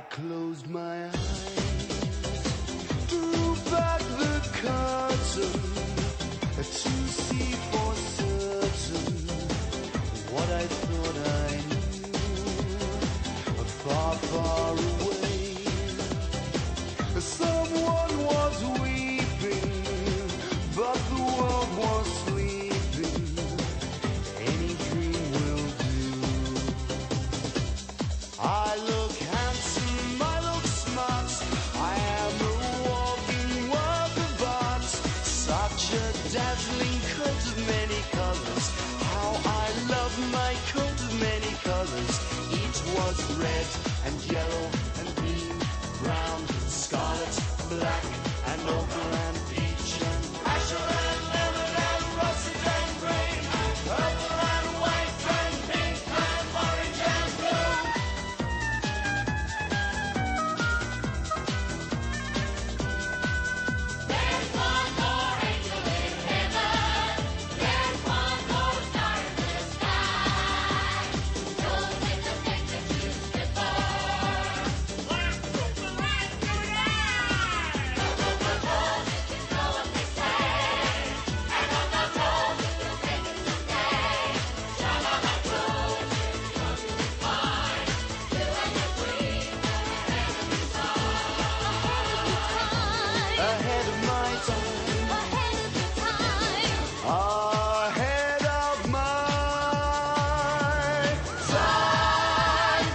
closed my eyes, drew back the curtain to see for certain what I thought I knew, far, far away. Someone was weeping, but the world was sleeping. Any dream will do. I look handsome, I look smart, I am a walking work of art. Such a dazzling coat of many colors, how I love my coat of many colors. Each was red and yellow and green, brown, scarlet, black, and ochre and peach and azure and lemon and russet and green, purple and white and pink and orange and blue. There's one more angel in heaven. There's one more star in the sky. Knows it's the thing that you stood for. Let's put the light to the eye. Go, go, go, go, if you know what they say. And on the road, if you'll take it someday. Sha-la-la-la, because you'll be fine. You and your dream Ahead of my time, ahead of my time.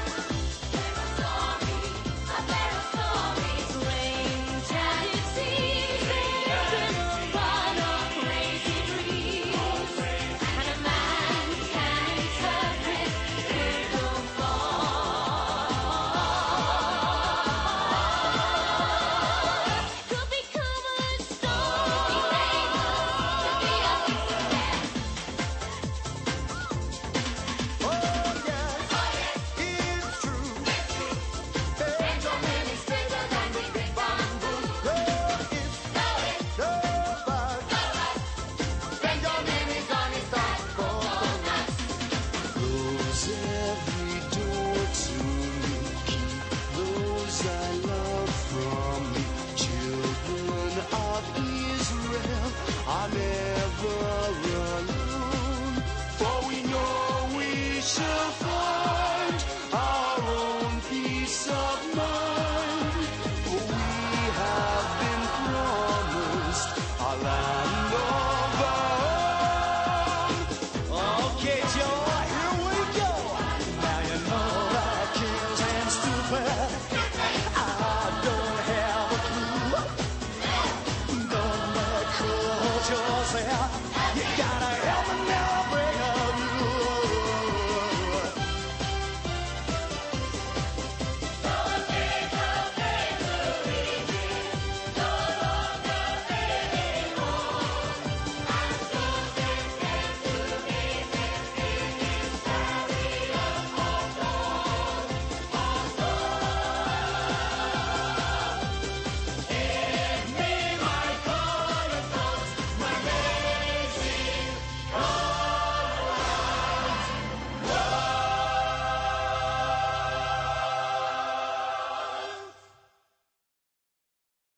Every door to me, keep those I love from me. Children of Israel are never alone, for we know we shall find our own peace of mind. For we have been promised a land of our own. Okay, Joe. Now you know that kills and stupid. I don't have a clue. Don't let close yourself. You got